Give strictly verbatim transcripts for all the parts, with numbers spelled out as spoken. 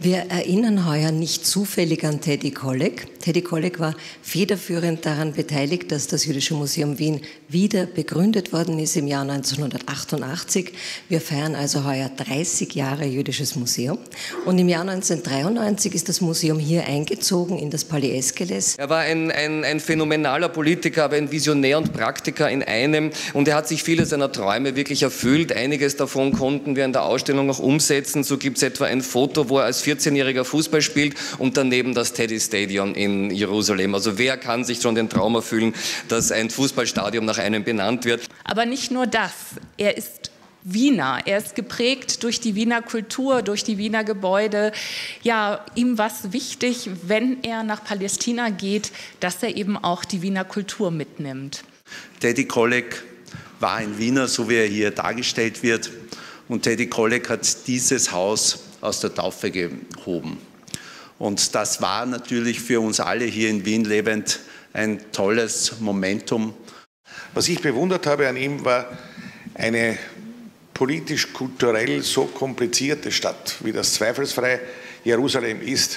Wir erinnern heuer nicht zufällig an Teddy Kollek. Teddy Kollek war federführend daran beteiligt, dass das Jüdische Museum Wien wieder begründet worden ist im Jahr neunzehnhundertachtundachtzig. Wir feiern also heuer dreißig Jahre Jüdisches Museum. Und im Jahr neunzehnhundertdreiundneunzig ist das Museum hier eingezogen in das Palais Eskeles. Er war ein, ein, ein phänomenaler Politiker, aber ein Visionär und Praktiker in einem. Und er hat sich viele seiner Träume wirklich erfüllt. Einiges davon konnten wir in der Ausstellung auch umsetzen. So gibt es etwa ein Foto, wo er als vierzehnjähriger Fußball spielt und daneben das Teddy Stadion in Jerusalem. Also wer kann sich schon den Traum erfüllen, dass ein Fußballstadion nach einem benannt wird? Aber nicht nur das. Er ist Wiener. Er ist geprägt durch die Wiener Kultur, durch die Wiener Gebäude. Ja, ihm war es wichtig, wenn er nach Palästina geht, dass er eben auch die Wiener Kultur mitnimmt. Teddy Kollek war ein Wiener, so wie er hier dargestellt wird. Und Teddy Kollek hat dieses Haus aus der Taufe gehoben. Und das war natürlich für uns alle hier in Wien lebend ein tolles Momentum. Was ich bewundert habe an ihm, war eine politisch-kulturell so komplizierte Stadt, wie das zweifelsfrei Jerusalem ist.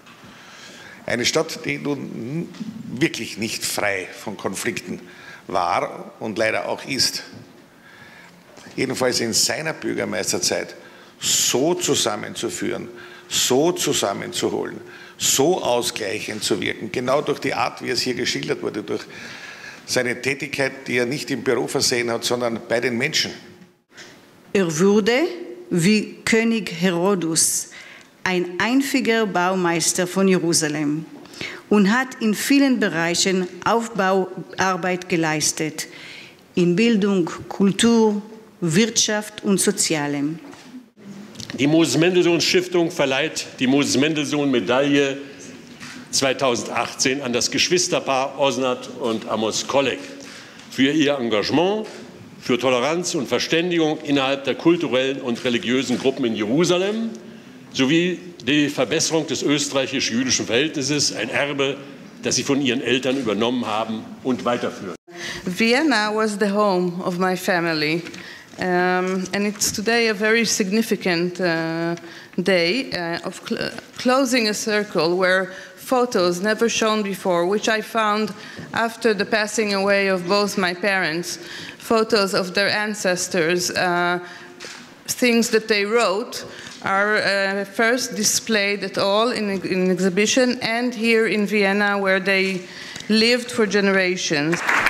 Eine Stadt, die nun wirklich nicht frei von Konflikten war und leider auch ist. Jedenfalls in seiner Bürgermeisterzeit so zusammenzuführen, so zusammenzuholen, so ausgleichend zu wirken, genau durch die Art, wie es hier geschildert wurde, durch seine Tätigkeit, die er nicht im Büro versehen hat, sondern bei den Menschen. Er wurde, wie König Herodus, ein einziger Baumeister von Jerusalem und hat in vielen Bereichen Aufbauarbeit geleistet, in Bildung, Kultur, Wirtschaft und Sozialem. Die Moses-Mendelssohn-Stiftung verleiht die Moses-Mendelssohn-Medaille zweitausendachtzehn an das Geschwisterpaar Osnat und Amos Kollek für ihr Engagement für Toleranz und Verständigung innerhalb der kulturellen und religiösen Gruppen in Jerusalem sowie die Verbesserung des österreichisch-jüdischen Verhältnisses, ein Erbe, das sie von ihren Eltern übernommen haben und weiterführen. Vienna was the home of my family. Um, and it's today a very significant uh, day uh, of cl closing a circle where photos never shown before, which I found after the passing away of both my parents, photos of their ancestors, uh, things that they wrote, are uh, first displayed at all in, in an exhibition and here in Vienna where they lived for generations.